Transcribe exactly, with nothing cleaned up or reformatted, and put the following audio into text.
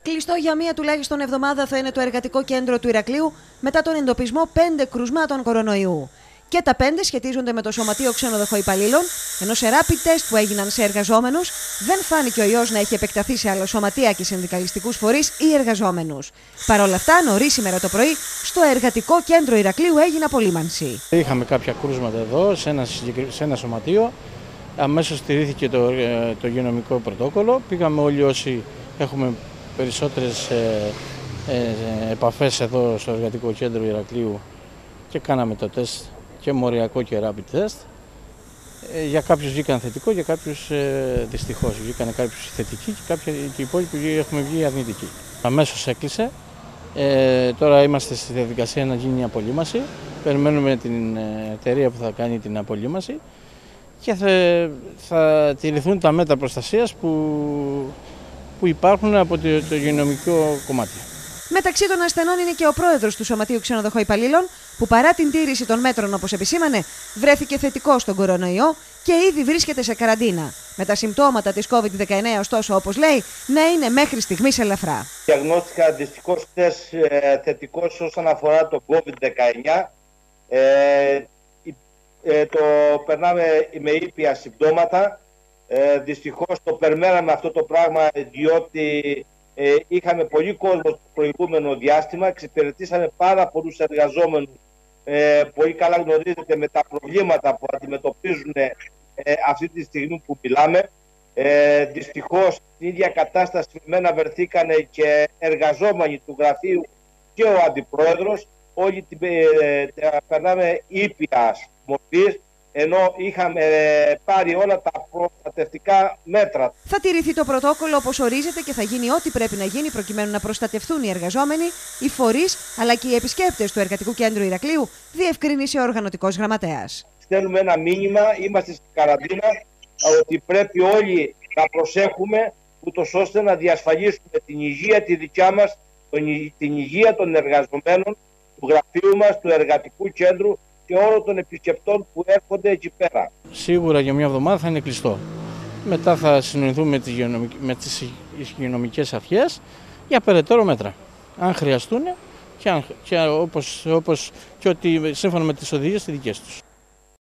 Κλειστό για μία τουλάχιστον εβδομάδα θα είναι το εργατικό κέντρο του Ηρακλείου μετά τον εντοπισμό πέντε κρουσμάτων κορονοϊού. Και τα πέντε σχετίζονται με το Σωματείο Ξενοδοχοϊπαλλήλων, ενώ σε rapid test που έγιναν σε εργαζόμενους δεν φάνηκε ο ιός να έχει επεκταθεί σε άλλα σωματεία και συνδικαλιστικούς φορείς ή εργαζόμενους. Παρ' όλα αυτά, νωρίς σήμερα το πρωί, στο εργατικό κέντρο Ηρακλείου έγινε απολύμανση. Είχαμε κάποια κρούσματα εδώ, σε ένα, σε ένα σωματείο. Αμέσως στηρίθηκε το, το υγειονομικό πρωτόκολλο. Πήγαμε όλοι όσοι έχουμε περισσότερες ε, ε, επαφές εδώ στο εργατικό κέντρο Ηρακλείου και κάναμε το τεστ και μοριακό και rapid test. Ε, για κάποιους βγήκαν θετικό, για κάποιους ε, δυστυχώς βγήκαν κάποιους θετικοί και κάποιοι και οι υπόλοιποι έχουμε βγει αρνητικοί. Αμέσως έκλεισε. Ε, τώρα είμαστε στη διαδικασία να γίνει η απολύμαση. Περιμένουμε την εταιρεία που θα κάνει την απολύμαση και θα, θα τηρηθούν τα μέτρα προστασίας που, που υπάρχουν από το, το υγειονομικό κομμάτι. Μεταξύ των ασθενών είναι και ο πρόεδρος του Σωματείου Ξενοδοχοϊπαλλήλων, που παρά την τήρηση των μέτρων όπως επισήμανε, βρέθηκε θετικό στον κορονοϊό και ήδη βρίσκεται σε καραντίνα. Με τα συμπτώματα της κόβιντ δεκαεννέα, ωστόσο, όπως λέει, να είναι μέχρι στιγμής ελαφρά. Διαγνώστηκα δυστυχώς χθες ε, θετικός όσον αφορά το κόβιντ δεκαεννέα. Ε, ε, το περνάμε με ήπια συμπτώματα. Ε, δυστυχώς το περμέναμε αυτό το πράγμα, διότι Ε, είχαμε πολύ κόσμο στο προηγούμενο διάστημα, εξυπηρετήσαμε πάρα πολλούς εργαζόμενους, ε, πολύ καλά γνωρίζετε με τα προβλήματα που αντιμετωπίζουν ε, αυτή τη στιγμή που μιλάμε. Ε, δυστυχώς στην ίδια κατάσταση με μένα βρεθήκαν και εργαζόμενοι του γραφείου και ο αντιπρόεδρος, όλοι ε, περνάμε ήπιας μορφής, ενώ είχαμε πάρει όλα τα προστατευτικά μέτρα. Θα τηρηθεί το πρωτόκολλο όπως ορίζεται και θα γίνει ό,τι πρέπει να γίνει προκειμένου να προστατευτούν οι εργαζόμενοι, οι φορείς αλλά και οι επισκέπτες του Εργατικού Κέντρου Ηρακλείου, διευκρίνησε ο οργανωτικός γραμματέας. Στέλνουμε ένα μήνυμα, είμαστε στην καραντίνα, ότι πρέπει όλοι να προσέχουμε ούτως ώστε να διασφαλίσουμε την υγεία τη δικιά μας, την υγεία των εργαζομένων, του γραφείου μας, του Εργατικού Κέντρου και όλων των επισκεπτών που έρχονται εκεί πέρα. Σίγουρα για μια εβδομάδα θα είναι κλειστό. Μετά θα συνοηθούμε με τις υγειονομικές αρχές για περαιτέρω μέτρα. Αν χρειαστούν και, αν, και όπως, όπως και ότι σύμφωνα με τις οδηγίες τις δικές τους.